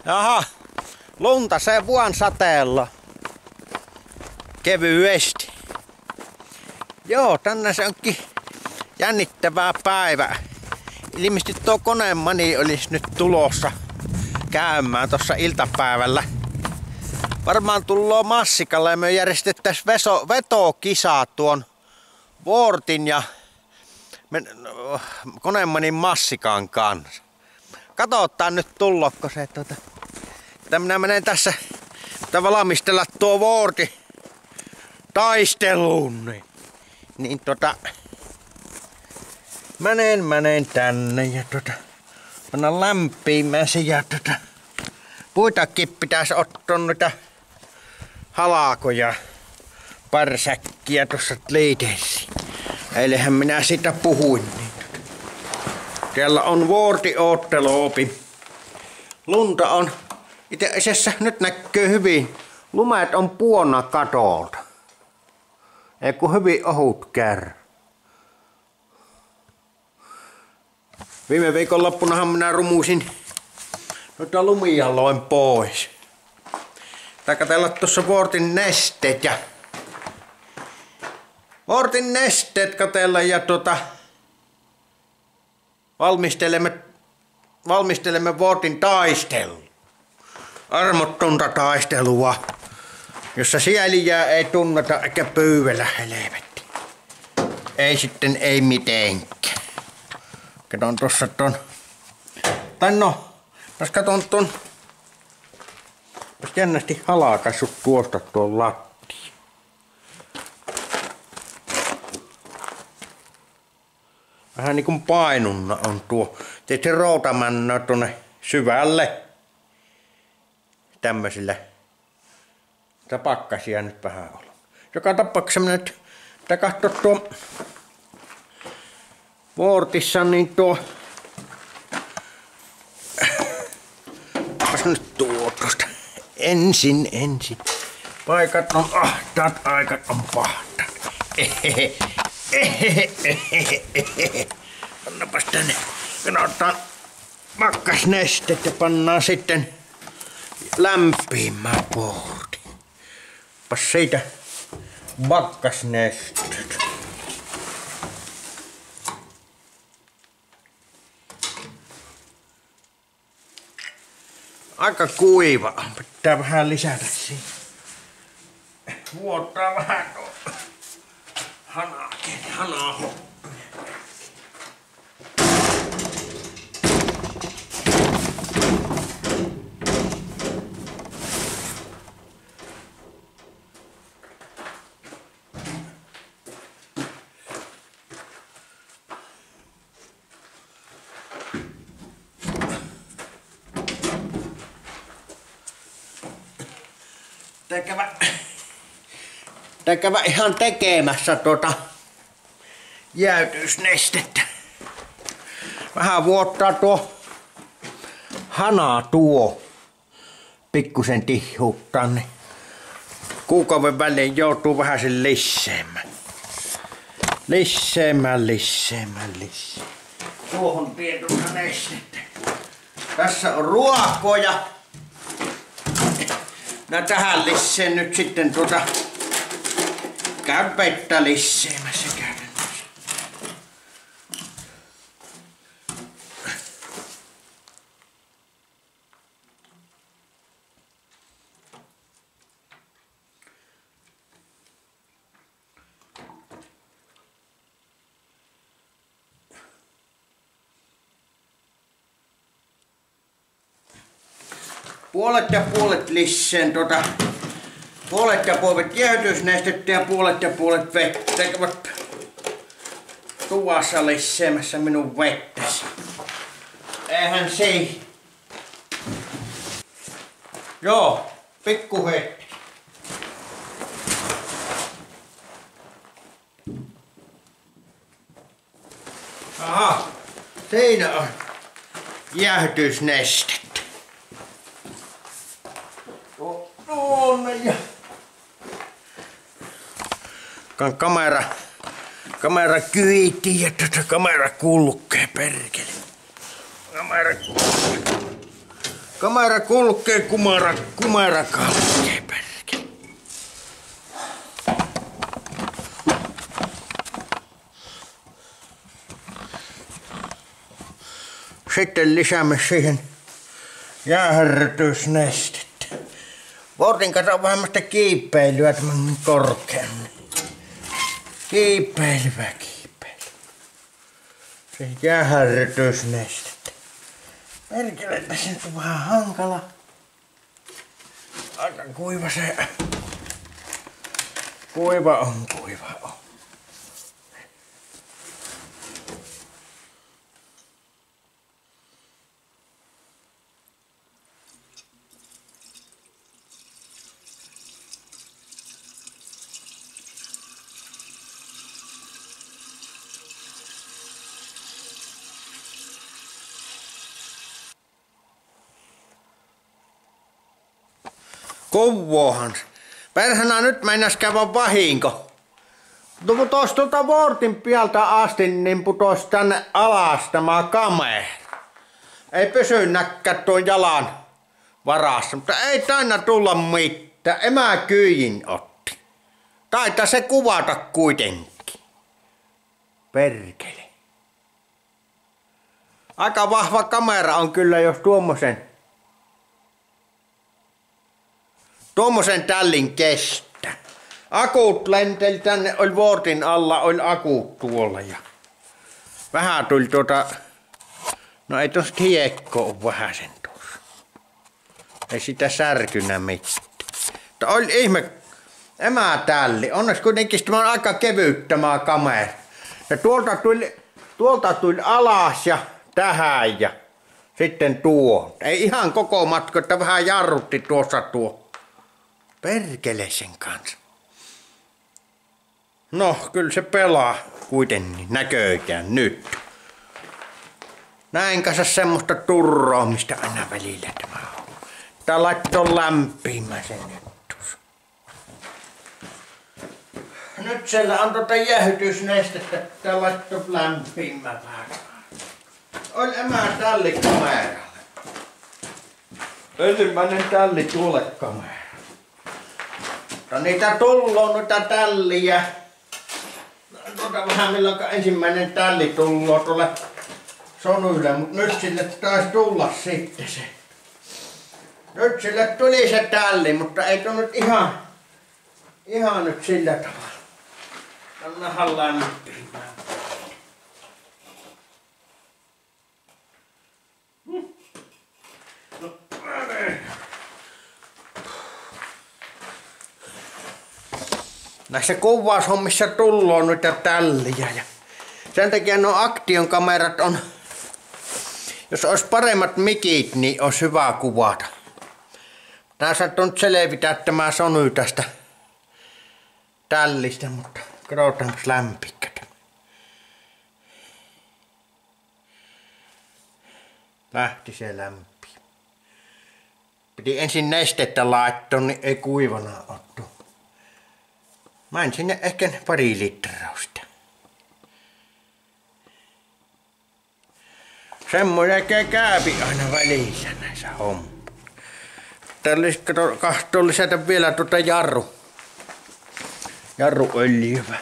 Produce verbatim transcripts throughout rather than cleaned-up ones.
Jaha, lunta se vuon sateella. Kevyesti. Joo, tänne se onkin jännittävää päivä. Ilmeisesti tuo konemani olisi nyt tulossa käymään tuossa iltapäivällä. Varmaan tullaan Massikalle ja me järjestettäisiin veso, vetokisa tuon Vortin ja no, konemanin Massikan kanssa. Katsotaan nyt tullokko se. Tuota, että minä menen tässä valmistella tuo Vorti taisteluun. Niin, niin tota, menen, menen tänne ja tota, panna lämpiämään se ja tota, puitakin pitäisi ottaa noita halakoja, parsäkkiä tuossa liiteessä. Eilähän minä sitä puhuin. Niin. Siellä on Vorti ootteloopi. Lunta on itse asiassa nyt näkyy hyvin. Lumet on puonna katolta. Ei kun hyvin ohut kärry. Viime viikonloppunahan minä rumuisin noita lumia loin pois. Tää katsella tuossa Vortin nesteet ja Vortin nesteet katsella ja tota valmistelemme valmistelemme Vortin taistelua. Armottonta taistelua, jossa sieliä ei tunneta eikä pyyvellä helvetti. Ei sitten ei mitenkään. Katon tossa ton. Tai no, jos katon ton. Olisi jännästi halakaissut tuosta tuon lattiin. Vähän niinku painunna on tuo. Tietysti routamännöä tuonne syvälle. Tämmöisillä. Sitä pakkasia nyt vähän on. Joka tapauksessa minä nyt pitää katsoa tuo Vortissa niin tuo. Onpas nyt tuo tuosta. Ensin, ensin. Paikat on ahtaat, aikat on pahtaat. Ehehe. Ehehe. Ehehe. Pannapas tänne. Otetaan pakkasnestet ja pannaan sitten lämpiämään Vorti. Pas siitä pakkasnestet. Aika kuiva. Pitää vähän lisätä siihen. Vuottaa vähän tuo hanaakin. Hanaa hoppia. Kävä, kävä ihan tekemässä tuota jääytysnestettä. Vähän vuottaa tuo hanaa tuo pikkusen tihuuttaa, niin kuukauden välein joutuu vähän sen lisäämään. Lisäämään, lisäämään, lisäämään. Tuohon pientuutta nestettä. Tässä on ruokoja. Mä tähän lisseen nyt sitten tuota käyn vettä lisseemässä käytännössä. Puolet ja puolet lisseen tota, puolet ja puolet jäähdytysnestettä ja puolet ja puolet vettä. Tekevät tuvassa lisseemässä minun vettäsi. Eihän se. Joo, pikku hetki. Aha, siinä on jäähdytysnestettä. Tuonne ja kamera, kamera kyyti ja tota kamera kulkee perkele. Kamera kulkee. Kamera kulkee, kumara, kumara kalkee, perkele. Sitten lisäämme siihen jäähärrytysnestettä. Vortin kanssa on vähän kiipeilyä tämän korkean. Kiipeilyä, kiipeilyä. Se jäähärrytysnestettä. Perkele, tässä nyt on vähän hankala. Aika kuiva se. Kuiva on, kuiva on. Kovoohan se. Perhana nyt mennäs käydä vahinko. No putos tuota Vortin pialta asti, niin putos tänne alas tämä kamera. Ei pysy näkkä tuon jalan varassa, mutta ei taina tulla mitään. Emäkyijin otti. Taitaa se kuvata kuitenkin. Perkele. Aika vahva kamera on kyllä, jos tuommoisen Tuommoisen tällin kestä. Akut lenteli tänne, oli Vortin alla, oli akut tuolla ja vähän tuli tuota, no ei tosta hiekko ole vähän sen tuossa. Ei sitä särkynä mitään. Mutta oli ihme emätälli, onneksi kuitenkin tämä on aika kevyt tämä kamera. Ja tuolta tuli, tuolta tuli alas ja tähän ja sitten tuo. Ei ihan koko matka, että vähän jarrutti tuossa tuo. Perkele sen kanssa. No, kyllä se pelaa kuitenkin näköikään nyt. Näin kanssa semmoista turroamista aina välillä tämä on. Tää laittoi lämpimään sen nyt tuossa. Nyt siellä on tuota jäähytysnestettä, tää laittoi lämpimään vähän. Oli emä tälli kameralle. Ensimmäinen tälli tuolle kameralle. No niitä tulloo noita tälliä. Tuota vähän milloin ensimmäinen tälli tulloo tuolle Sonylle, mutta nyt sille taisi tulla sitten se. Nyt sille tuli se tälli, mutta ei tuo nyt ihan, ihan nyt sillä tavalla. Annahan lämpimään. No, näissä kuvaushommissa tulloo noita tälliä ja sen takia nuo Action kamerat on, jos olisi paremmat mikit, niin olisi hyvä kuvata. Tää saattaa nyt selvitä tämä Sony tästä tällistä, mutta katsotaanpas lämpikkätä. Lähti se lämpi. Piti ensin nestettä laittaa, niin ei kuivana ottu. Mä en sinne ehkä pari litraa sitä. Semmoinen käypi aina välillä näissä hommissa. Täällä olisi kahtoo lisätä vielä tuota jarru. Jarruöljyä.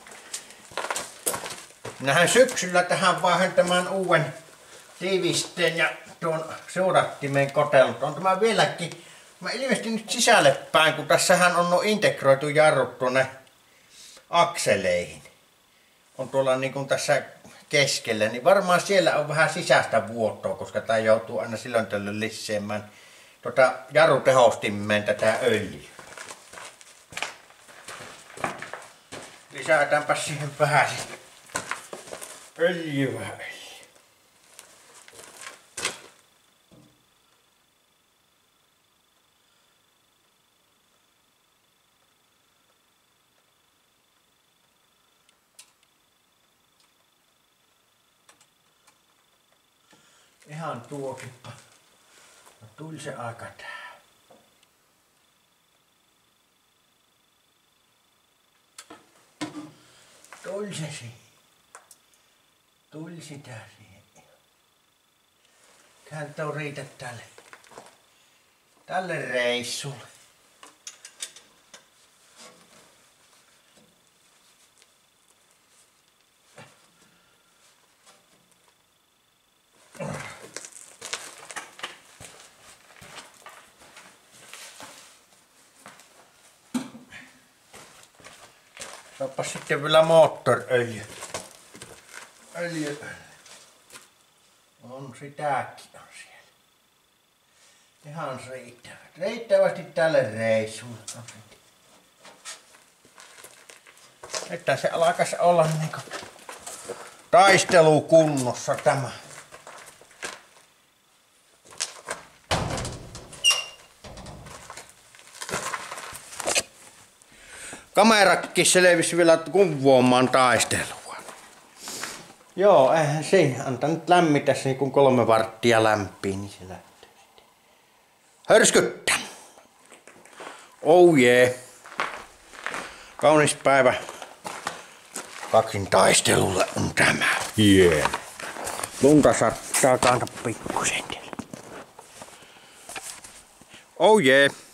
Minähän syksyllä tähän vaihan tämän uuden tiivisteen ja tuon seurattimen kotellut. On tämä vieläkin. Mä ilmeisesti nyt sisälle päin, kun tässähän on nuo integroitu jarrut tuonne akseleihin. On tuolla niin kuin tässä keskellä, niin varmaan siellä on vähän sisäistä vuotoa, koska tää joutuu aina silloin tällöin lisäämään tuota jarrutehostimeen tätä öljyä. Lisätäänpä siihen vähän öljyä. Ihan tuokippa. No tuli se aika tää. Tuli se siihen. Tuli sitä siihen. Kääntää riitä tälle. tälle reissulle. Saapa sitten vielä moottoriöljy. Öljy. On sitäkin on siellä. Ihan riittävästi. Riittävästi tälle reissulle. Että se alkaisi olla niinku taistelukunnossa tämä. Kamerakin selvisi vielä kuvoamaan taistelua. Joo, eihän siinä. Antaa nyt lämmitä niin kun kolme varttia lämpii, niin se lähtee sitten. Hörskyttä! Oh yeah. Kaunis päivä. Kaksin taistelulle on tämä. Yeah. Lunta sattaa kanta pikkusen. Oh yeah.